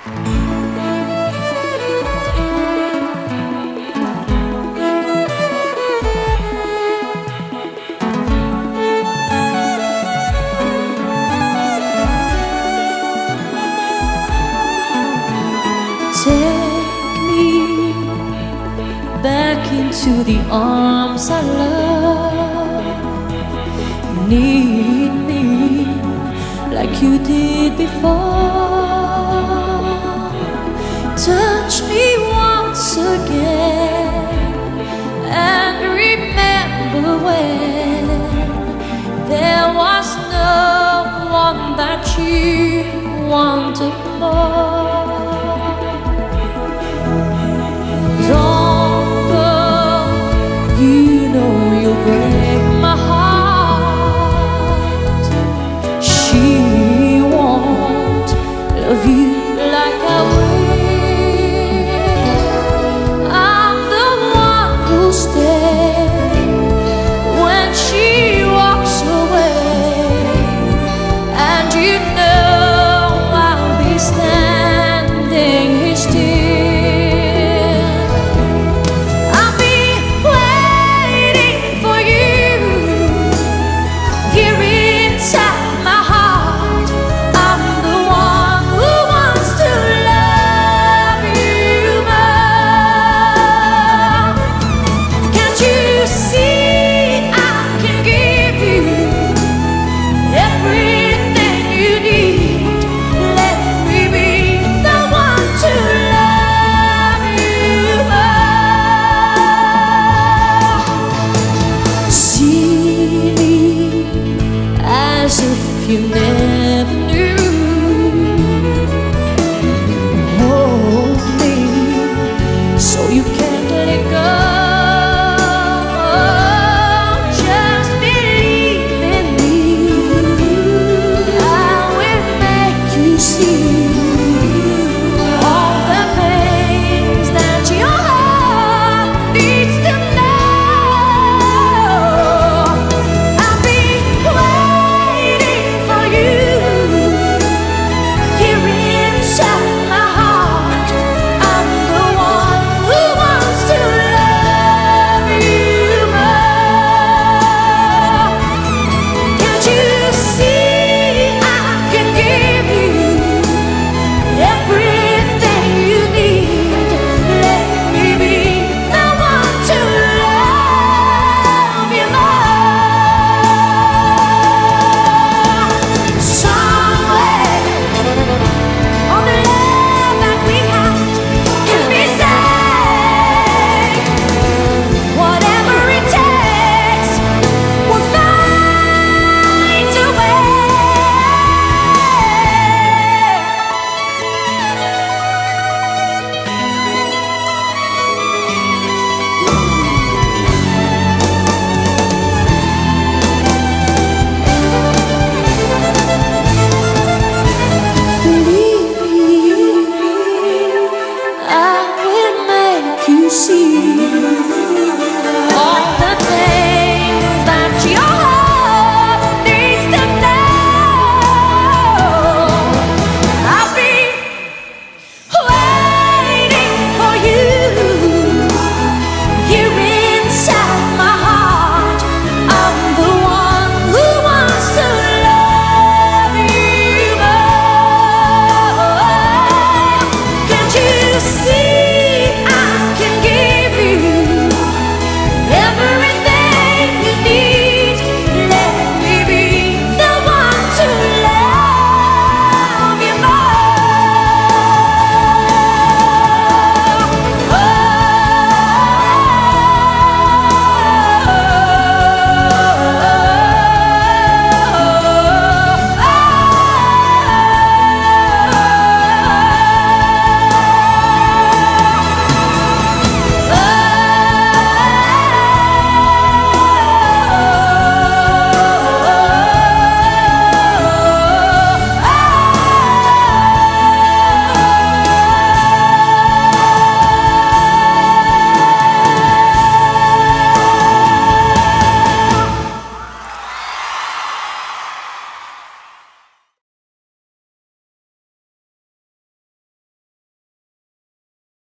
Take me back into the arms I love. Need me like you did before. Touch me once again and remember when there was no one that you wanted more. Don't go, you know you'll break my heart. She won't love you like I will. I'm the one who'll stay when she walks away, and you know I'll be standing here still. As if you never